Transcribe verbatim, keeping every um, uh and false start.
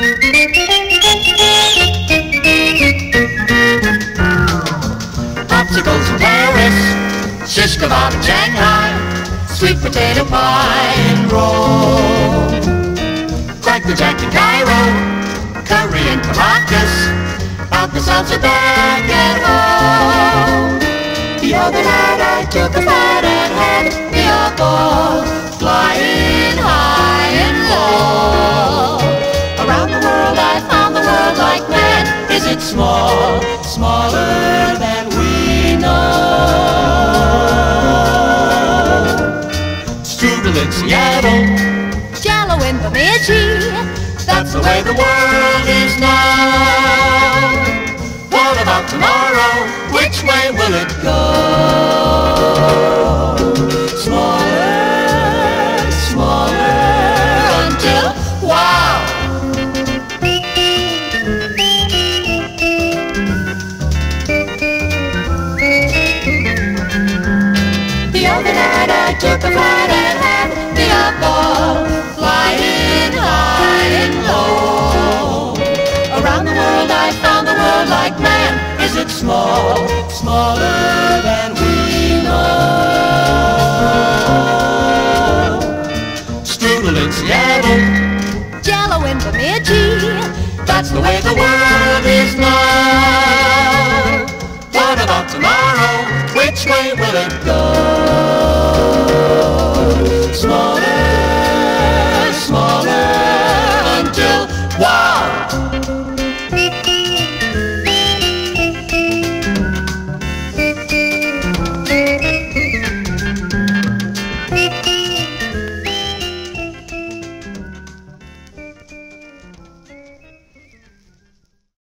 Popsicles in Paris, shish kebab in Shanghai, sweet potato pie in Rome, cracker-jack in Cairo, curry in Caracas, Alka-Seltzer back at home. The other night I took a flight and had the alcohol flying high and low. Around the world I found the world like man. Is it small, smaller than we know? Strudel in Seattle, Jello in Bemidji, that's the way the world is now. What about tomorrow? Which way will it go? Smaller, smaller, until, wow! The other night I took a flight and had the alcohol flying high and low. Around the world I found the world like man. Is it small, smaller than we know? Strudel in Seattle, Jello in Bemidji, that's the way the world is now. What about tomorrow? Which way will it go? Smaller